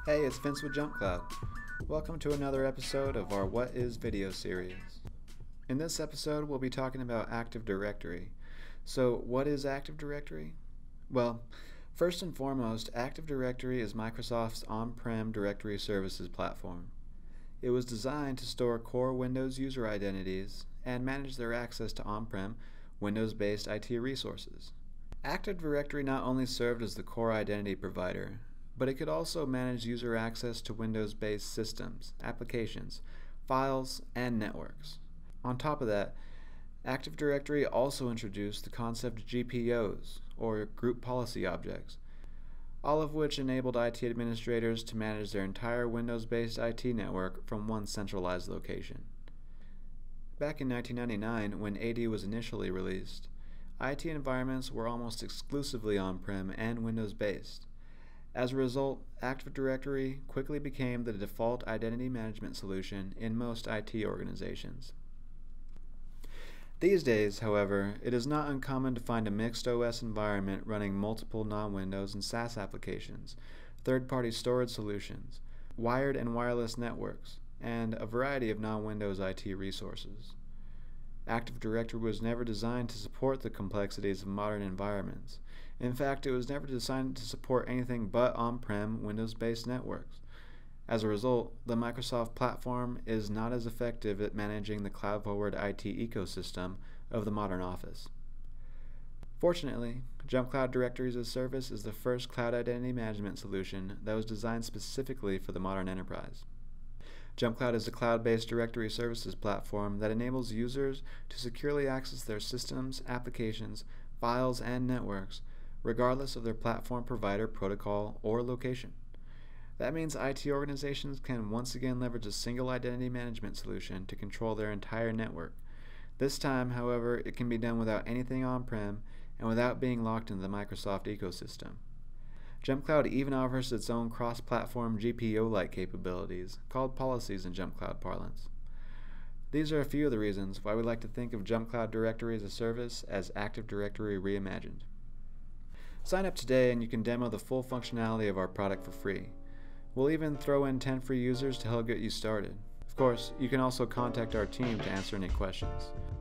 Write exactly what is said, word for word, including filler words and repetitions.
Hey, it's Vince with JumpCloud. Welcome to another episode of our What Is Video series. In this episode, we'll be talking about Active Directory. So, what is Active Directory? Well, first and foremost, Active Directory is Microsoft's on-prem directory services platform. It was designed to store core Windows user identities and manage their access to on-prem, Windows-based I T resources. Active Directory not only served as the core identity provider, but it could also manage user access to Windows-based systems, applications, files, and networks. On top of that, Active Directory also introduced the concept of G P Os, or Group Policy Objects, all of which enabled I T administrators to manage their entire Windows-based I T network from one centralized location. Back in nineteen ninety-nine, when A D was initially released, I T environments were almost exclusively on-prem and Windows-based. As a result, Active Directory quickly became the default identity management solution in most I T organizations. These days, however, it is not uncommon to find a mixed O S environment running multiple non-Windows and SaaS applications, third-party storage solutions, wired and wireless networks, and a variety of non-Windows I T resources. Active Directory was never designed to support the complexities of modern environments. In fact, it was never designed to support anything but on-prem Windows-based networks. As a result, the Microsoft platform is not as effective at managing the cloud-forward I T ecosystem of the modern office. Fortunately, JumpCloud Directories as a Service is the first cloud identity management solution that was designed specifically for the modern enterprise. JumpCloud is a cloud-based directory services platform that enables users to securely access their systems, applications, files, and networks, regardless of their platform provider, protocol, or location. That means I T organizations can once again leverage a single identity management solution to control their entire network. This time, however, it can be done without anything on-prem and without being locked into the Microsoft ecosystem. JumpCloud even offers its own cross-platform G P O-like capabilities, called policies in JumpCloud parlance. These are a few of the reasons why we like to think of JumpCloud Directory as a Service as Active Directory reimagined. Sign up today and you can demo the full functionality of our product for free. We'll even throw in ten free users to help get you started. Of course, you can also contact our team to answer any questions.